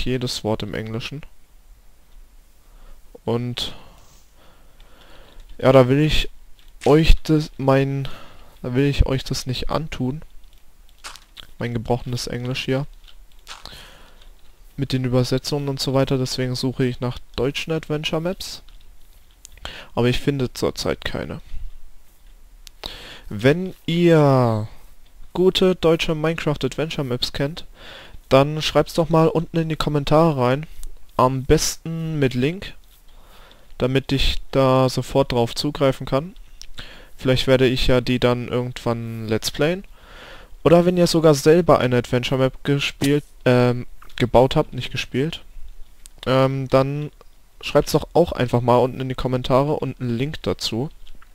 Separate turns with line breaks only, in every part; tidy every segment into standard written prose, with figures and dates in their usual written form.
eigentlich jedes Wort im Englischen. Und ja, da will ich euch das nicht antun. Mein gebrochenes Englisch hier. Mit den Übersetzungen und so weiter, deswegen suche ich nach deutschen Adventure Maps. Aber ich finde zurzeit keine. Wenn ihr gute deutsche Minecraft Adventure Maps kennt, dann schreibt's doch mal unten in die Kommentare rein. Am besten mit Link, damit ich da sofort drauf zugreifen kann. Vielleicht werde ich ja die dann irgendwann Let's Playen. Oder wenn ihr sogar selber eine Adventure Map gebaut habt, nicht gespielt, dann schreibt's doch auch einfach mal unten in die Kommentare und einen Link dazu.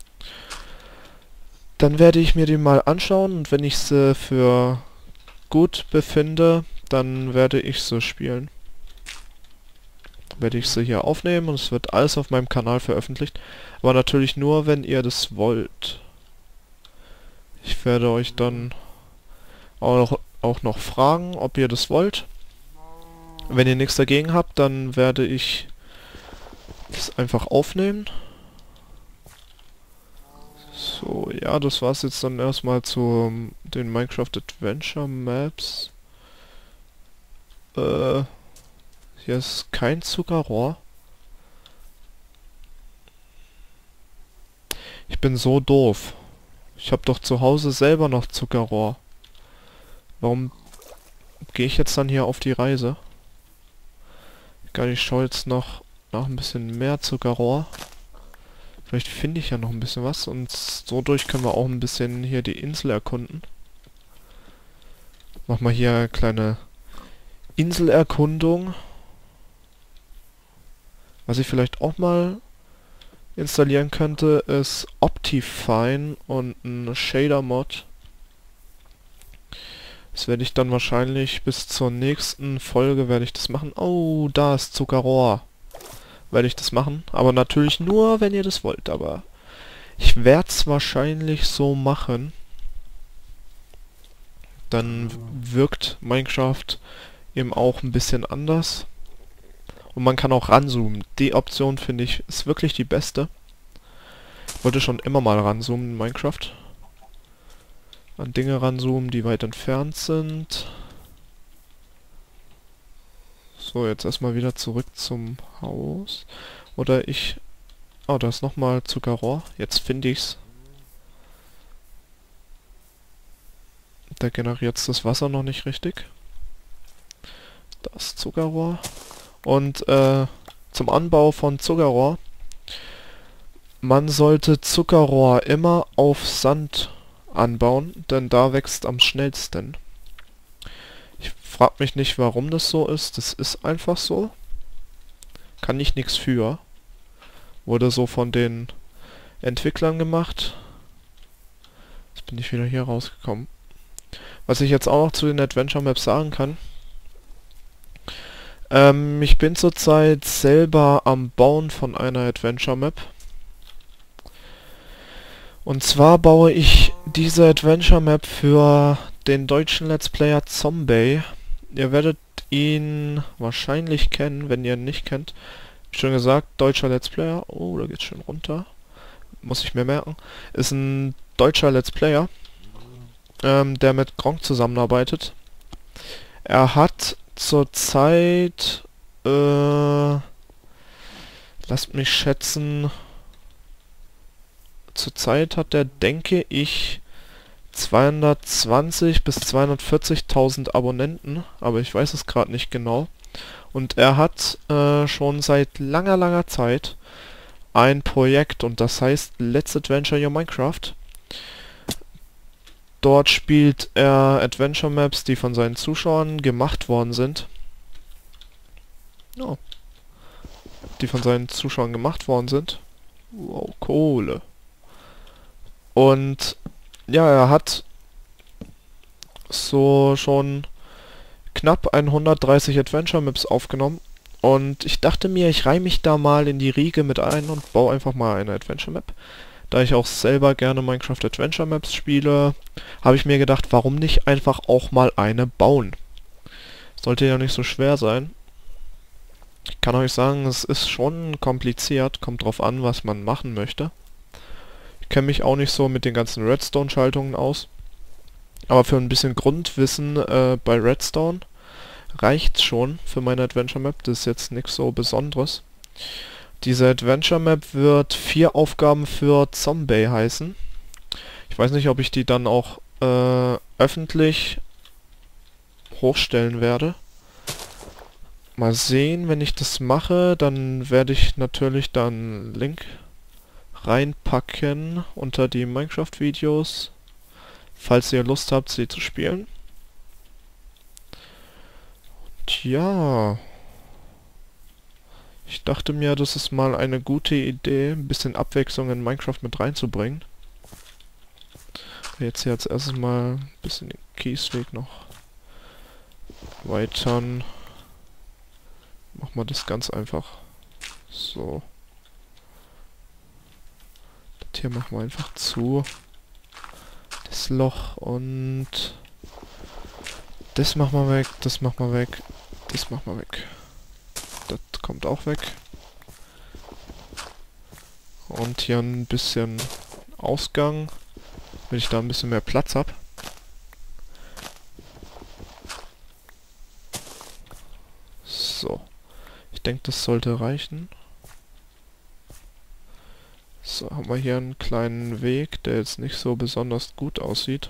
Dann werde ich mir die mal anschauen und wenn ich sie für gut befinde, dann werde ich sie spielen. Werde ich sie hier aufnehmen und es wird alles auf meinem Kanal veröffentlicht. Aber natürlich nur, wenn ihr das wollt. Ich werde euch dann auch noch fragen, ob ihr das wollt. Wenn ihr nichts dagegen habt, dann werde ich das einfach aufnehmen. So, ja, das war's jetzt dann erstmal zu den Minecraft Adventure Maps. Hier ist kein Zuckerrohr. Ich bin so doof. Ich habe doch zu Hause selber noch Zuckerrohr. Warum gehe ich jetzt dann hier auf die Reise? Egal, ich schaue jetzt noch nach ein bisschen mehr Zuckerrohr. Vielleicht finde ich ja noch ein bisschen was und so durch können wir auch ein bisschen hier die Insel erkunden. Mach mal hier eine kleine Inselerkundung. Was ich vielleicht auch mal installieren könnte, ist Optifine und ein Shader-Mod. Das werde ich dann wahrscheinlich bis zur nächsten Folge werde ich das machen. Oh, da ist Zuckerrohr. Werde ich das machen. Aber natürlich nur, wenn ihr das wollt. Aber ich werde es wahrscheinlich so machen. Dann wirkt Minecraft eben auch ein bisschen anders. Und man kann auch ranzoomen. Die Option finde ich ist wirklich die beste. Ich wollte schon immer mal ranzoomen in Minecraft. An Dinge ranzoomen, die weit entfernt sind. So, jetzt erstmal wieder zurück zum Haus. Oder ich... Oh, da ist nochmal Zuckerrohr. Jetzt finde ich's. Da generiert das Wasser noch nicht richtig. Da ist Zuckerrohr. Und zum Anbau von Zuckerrohr. Man sollte Zuckerrohr immer auf Sand anbauen, denn da wächst am schnellsten. Ich frage mich nicht, warum das so ist. Das ist einfach so. Kann ich nichts für. Wurde so von den Entwicklern gemacht. Jetzt bin ich wieder hier rausgekommen. Was ich jetzt auch noch zu den Adventure Maps sagen kann. Ich bin zurzeit selber am Bauen von einer Adventure Map. Und zwar baue ich diese Adventure Map für den deutschen Let's Player Zombie. Ihr werdet ihn wahrscheinlich kennen, wenn ihr ihn nicht kennt. Wie schon gesagt, deutscher Let's Player. Oh, da geht's schon runter. Muss ich mir merken. Ist ein deutscher Let's Player, der mit Gronkh zusammenarbeitet. Er hat zurzeit, lasst mich schätzen, zurzeit hat er, denke ich, 220 bis 240.000 Abonnenten, aber ich weiß es gerade nicht genau. Und er hat schon seit langer Zeit ein Projekt und das heißt Let's Adventure Your Minecraft. Dort spielt er Adventure Maps, die von seinen Zuschauern gemacht worden sind. Oh. Die von seinen Zuschauern gemacht worden sind. Wow, Kohle. Und ja, er hat so schon knapp 130 Adventure Maps aufgenommen. Und ich dachte mir, ich reihe mich da mal in die Riege mit ein und baue einfach mal eine Adventure Map. Da ich auch selber gerne Minecraft Adventure Maps spiele, habe ich mir gedacht, warum nicht einfach auch mal eine bauen? Sollte ja nicht so schwer sein. Ich kann euch sagen, es ist schon kompliziert, kommt drauf an, was man machen möchte. Ich kenne mich auch nicht so mit den ganzen Redstone-Schaltungen aus. Aber für ein bisschen Grundwissen bei Redstone reicht's schon für meine Adventure Map. Das ist jetzt nichts so Besonderes. Diese Adventure Map wird 4 Aufgaben für Zombie heißen. Ich weiß nicht, ob ich die dann auch öffentlich hochstellen werde. Mal sehen, wenn ich das mache, dann werde ich natürlich dann einen Link reinpacken unter die Minecraft-Videos, falls ihr Lust habt, sie zu spielen. Tja, ich dachte mir, das ist mal eine gute Idee, ein bisschen Abwechslung in Minecraft mit reinzubringen. Jetzt hier als erstes mal ein bisschen den Kiesweg noch weitern. Machen wir das ganz einfach so. Das hier machen wir einfach zu. Das Loch und das machen wir weg, das machen wir weg, das machen wir weg. Das kommt auch weg. Und hier ein bisschen Ausgang, wenn ich da ein bisschen mehr Platz habe. So. Ich denke, das sollte reichen. So, haben wir hier einen kleinen Weg, der jetzt nicht so besonders gut aussieht.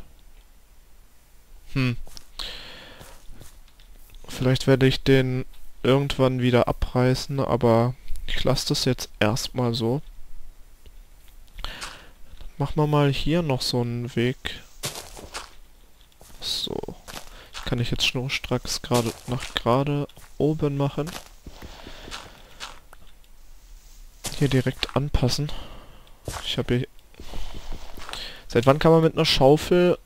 Vielleicht werde ich den irgendwann wieder abreißen, aber ich lasse das jetzt erstmal so. Machen wir mal hier noch so einen Weg. So. Kann ich jetzt schnurstracks gerade oben machen. Hier direkt anpassen. Ich habe hier... Seit wann kann man mit einer Schaufel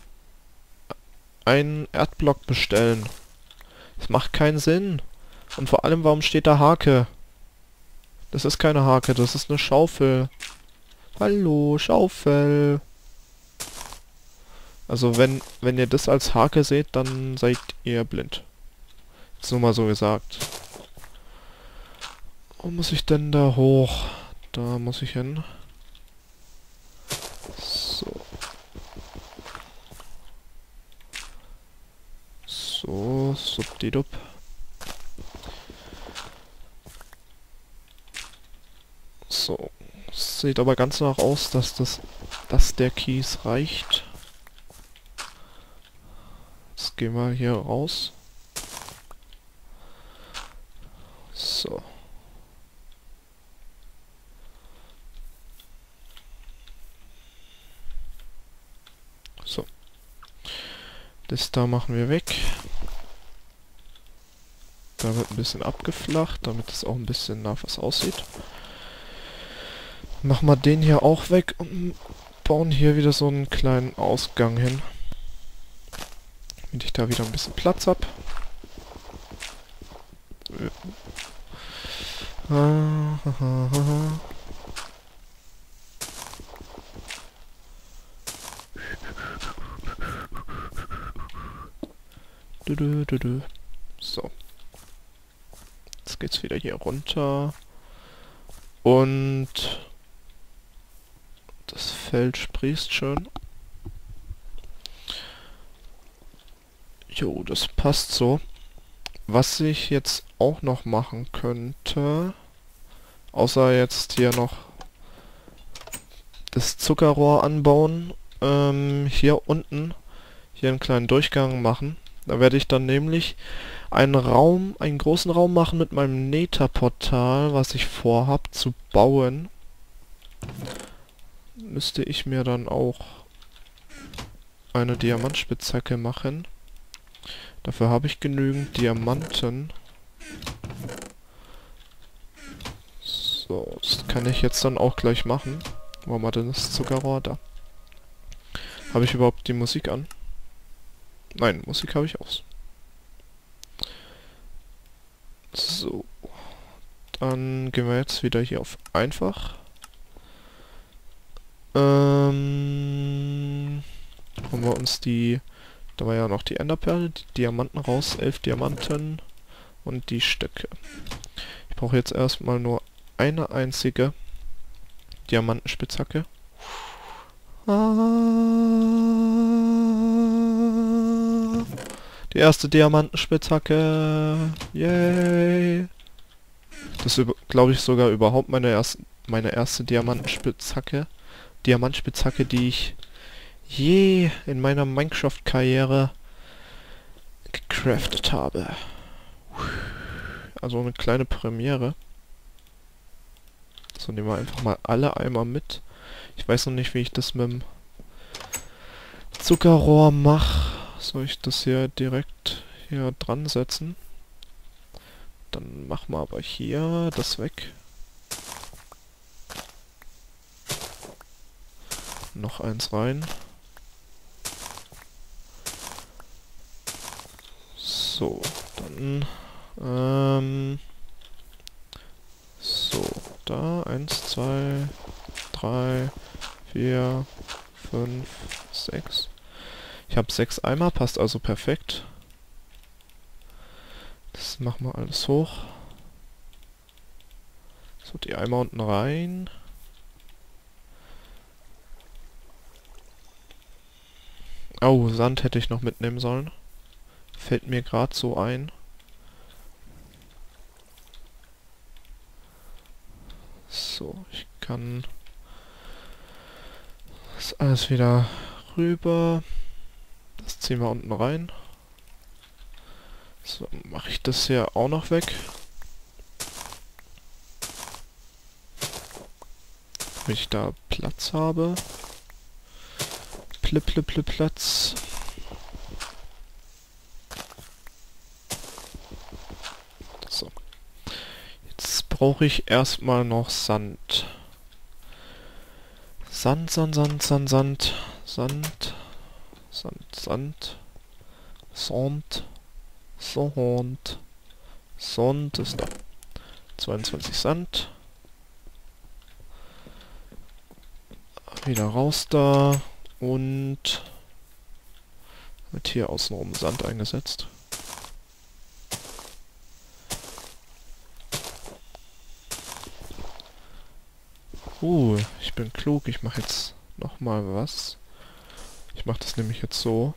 einen Erdblock bestellen? Das macht keinen Sinn. Und vor allem, warum steht da Hake? Das ist keine Hake, das ist eine Schaufel. Hallo, Schaufel. Also wenn ihr das als Hake seht, dann seid ihr blind. Ist nur mal so gesagt. Wo muss ich denn da hoch? Da muss ich hin. So. So, subdidup. So. Sieht aber ganz danach aus, dass der Kies reicht. Jetzt gehen wir hier raus. So. So. Das da machen wir weg. Da wird ein bisschen abgeflacht, damit es auch ein bisschen nach was aussieht. Machen wir den hier auch weg und bauen hier wieder so einen kleinen Ausgang hin. Damit ich da wieder ein bisschen Platz habe. So. Jetzt geht's wieder hier runter. Und das Feld sprießt schön. Jo, das passt so. Was ich jetzt auch noch machen könnte, außer jetzt hier noch das Zuckerrohr anbauen, hier unten hier einen kleinen Durchgang machen. Da werde ich dann nämlich einen großen Raum machen mit meinem Nether-Portal, was ich vorhab zu bauen. Müsste ich mir dann auch eine Diamantspitzhacke machen. Dafür habe ich genügend Diamanten. So, das kann ich jetzt dann auch gleich machen. Wo haben wir denn das Zuckerrohr? Da. Habe ich überhaupt die Musik an? Nein, Musik habe ich aus. So. Dann gehen wir jetzt wieder hier auf einfach. Holen wir uns die... Da war ja noch die Enderperle, die Diamanten raus, 11 Diamanten und die Stöcke. Ich brauche jetzt erstmal nur eine einzige Diamantenspitzhacke. Die erste Diamantenspitzhacke. Yay. Das ist, glaube ich, sogar überhaupt meine erste Diamantspitzhacke, die ich je in meiner Minecraft-Karriere gecraftet habe. Also eine kleine Premiere. So, nehmen wir einfach mal alle Eimer mit. Ich weiß noch nicht, wie ich das mit dem Zuckerrohr mache. Soll ich das hier direkt hier dran setzen? Dann machen wir aber hier das weg. Noch eins rein. So, dann so, da 1, 2, 3, 4, 5, 6. Ich habe 6 Eimer, passt also perfekt. Das machen wir alles hoch. So, die Eimer unten rein. Oh, Sand hätte ich noch mitnehmen sollen. Fällt mir gerade so ein. So, ich kann das alles wieder rüber. Das ziehen wir unten rein. So, mache ich das hier auch noch weg. Damit ich da Platz habe. Platz. So. Jetzt brauche ich erstmal noch Sand. Sand. Sand ist da. 22 Sand. Wieder raus da. Und wird hier außenrum Sand eingesetzt. Ich bin klug. Ich mache jetzt nochmal was. Ich mache das nämlich jetzt so.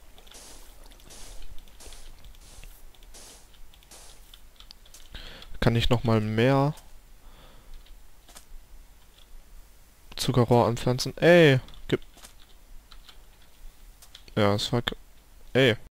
Kann ich nochmal mehr Zuckerrohr anpflanzen? Ey! Ja, es war... Ey!